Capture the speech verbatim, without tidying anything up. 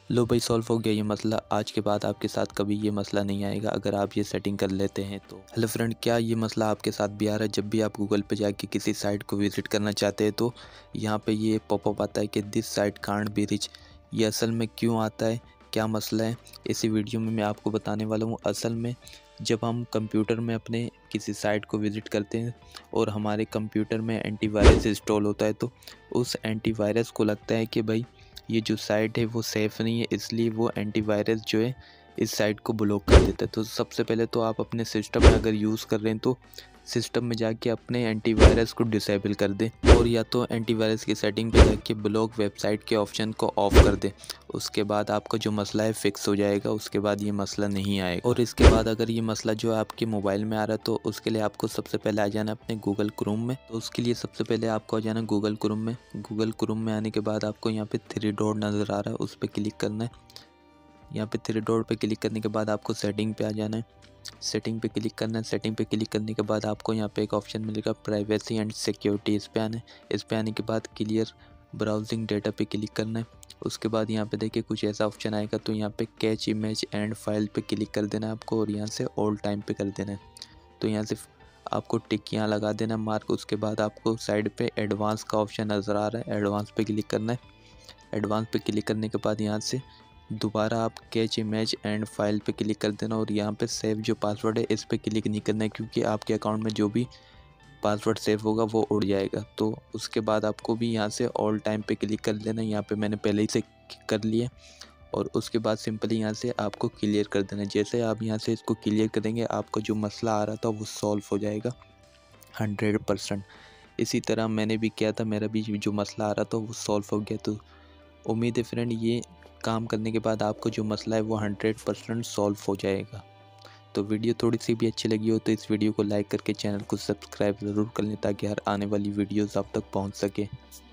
लो भाई, सॉल्व हो गया ये मसला। आज के बाद आपके साथ कभी ये मसला नहीं आएगा अगर आप ये सेटिंग कर लेते हैं तो। हेलो फ्रेंड, क्या ये मसला आपके साथ भी आ रहा है? जब भी आप गूगल पे जाके किसी साइट को विज़िट करना चाहते हैं तो यहाँ पे ये पॉपअप आता है कि this site can't be reach. ये असल में क्यों आता है, क्या मसला है, इसी वीडियो में मैं आपको बताने वाला हूँ। असल में जब हम कंप्यूटर में अपने किसी साइट को विज़िट करते हैं और हमारे कंप्यूटर में एंटीवायरस इंस्टॉल होता है तो उस एंटीवायरस को लगता है कि भाई ये जो साइट है वो सेफ़ नहीं है, इसलिए वो एंटीवायरस जो है इस साइट को ब्लॉक कर देता है। तो सबसे पहले तो आप अपने सिस्टम में अगर यूज़ कर रहे हैं तो सिस्टम में जाके अपने एंटीवायरस को डिसेबल कर दें, और या तो एंटीवायरस की सेटिंग पे जाके ब्लॉक वेबसाइट के ऑप्शन को ऑफ़ कर दें। उसके बाद आपका जो मसला है फिक्स हो जाएगा, उसके बाद ये मसला नहीं आएगा। और इसके बाद अगर ये मसला जो है आपके मोबाइल में आ रहा है तो उसके लिए आपको सबसे पहले आ जाना अपने गूगल क्रोम में। तो उसके लिए सबसे पहले आपको आ जाना गूगल क्रोम में। गूगल क्रोम में आने के बाद आपको यहाँ पे थ्री डॉट नज़र आ रहा है, उस पर क्लिक करना है। यहाँ पे थ्री डॉट पे क्लिक करने के बाद आपको सेटिंग पे आ जाना है। सेटिंग पे क्लिक करना है। सेटिंग पे क्लिक करने के बाद आपको यहाँ पे एक ऑप्शन मिलेगा प्राइवेसी एंड सिक्योरिटी, इस पे आना है। इस पे आने के बाद क्लियर ब्राउजिंग डेटा पे क्लिक करना है। उसके बाद यहाँ पे देखिए कुछ ऐसा ऑप्शन आएगा, तो यहाँ पे कैच इमेज एंड फाइल पे क्लिक कर देना है आपको, और यहाँ से ऑल टाइम पे कर देना है। तो यहाँ से आपको टिक्कियाँ लगा देना मार्क। उसके बाद आपको साइड पे एडवांस का ऑप्शन नज़र आ रहा है, एडवांस पे क्लिक करना है। एडवांस पे क्लिक करने के बाद यहाँ से दोबारा आप कैच इमेज एंड फाइल पे क्लिक कर देना, और यहाँ पे सेव जो पासवर्ड है इस पे क्लिक नहीं करना है, क्योंकि आपके अकाउंट में जो भी पासवर्ड सेव होगा वो उड़ जाएगा। तो उसके बाद आपको भी यहाँ से ऑल टाइम पे क्लिक कर लेना। यहाँ पे मैंने पहले ही से कर लिया, और उसके बाद सिंपली यहाँ से आपको क्लियर कर देना। जैसे आप यहाँ से इसको क्लियर करेंगे आपका जो मसला आ रहा था वो सॉल्व हो जाएगा हंड्रेड परसेंट। इसी तरह मैंने भी किया था, मेरा भी जो मसला आ रहा था वो सॉल्व हो गया। तो उम्मीद है फ्रेंड ये काम करने के बाद आपको जो मसला है वो हंड्रेड परसेंट सॉल्व हो जाएगा। तो वीडियो थोड़ी सी भी अच्छी लगी हो तो इस वीडियो को लाइक करके चैनल को सब्सक्राइब ज़रूर कर लें, ताकि हर आने वाली वीडियोस आप तक पहुंच सके।